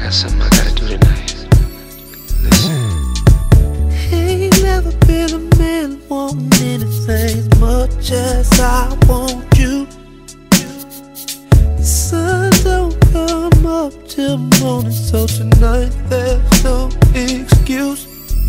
got something I gotta do tonight. Listen. Ain't never been a man wanting anything as much as I want you. The sun don't come up till morning, so tonight there's no excuse.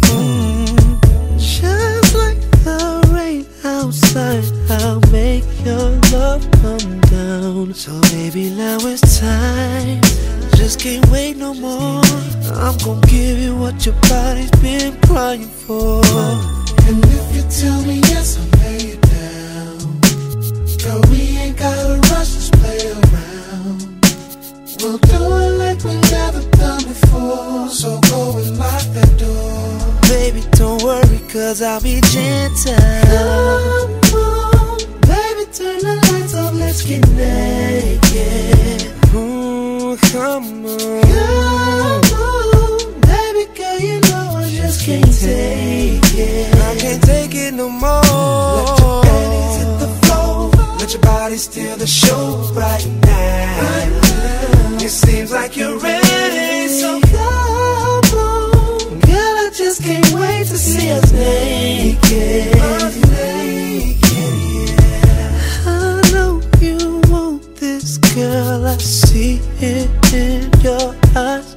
Just like the rain outside, I'll make your love come down. So baby, now it's time. Just can't wait no more. I'm gonna give you what your body's been crying for. And if you tell me yes, I'll lay it down. Girl, we ain't gotta rush, let's play around. We'll do it like we never done before. So go and lock that door. Baby, don't worry, cause I'll be gentle. Come on, baby, turn the lights off, let's get naked. Come on. Come on, baby girl, you know I just can't take it. I can't take it no more. Let your panties hit the floor. Let your body steal the show right now. It seems like you're ready, so come on, girl, I just can't wait to see us naked. I know you want this, girl, I see it in your eyes.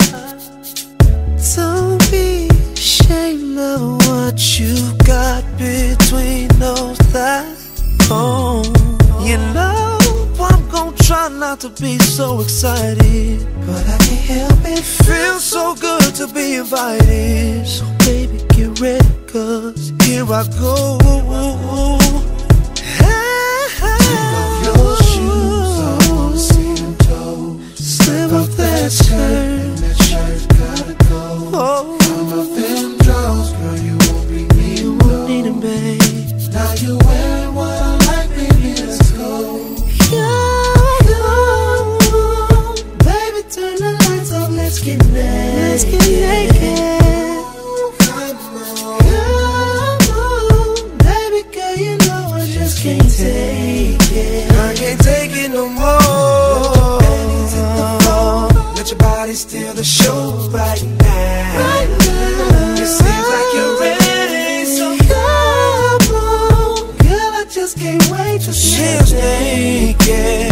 Don't be ashamed of what you got between those thighs. Oh, you know I'm gonna try not to be so excited, but I can't help it. Feels so good to be invited. So baby, get ready, cause here I go. Take off your shoes, I wanna see them toes. Slip off that skirt, and that shirt's gotta go. Come off them drawers, girl, you won't be needing those. Need 'em, babe. Now you're wearing what I like, baby, let's go. Baby, turn the lights off, let's get naked. Let's get naked. Come on, baby girl, you know I just can't take it. I can't take it no more. Let your body steal the show right now. It seems like you're ready, so come on, girl, I just can't wait to see she's naked.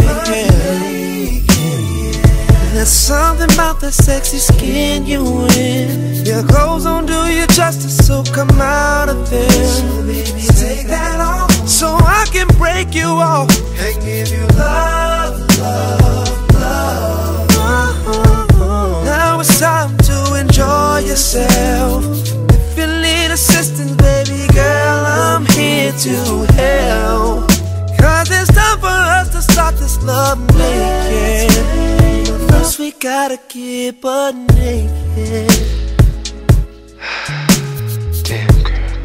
There's something about that sexy skin you in. Your clothes don't do you justice, so come out of them. So baby, take that off, so I can break you off and give you love, love, love. Now it's time to enjoy yourself. If you need assistance, baby girl, I'm here to help. Cause it's time for us to start this love naked. First we gotta get butt naked. Damn, girl.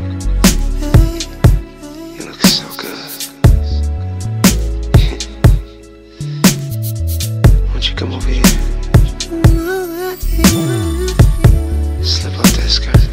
You look so good. Won't you come over here? Slip off that skirt.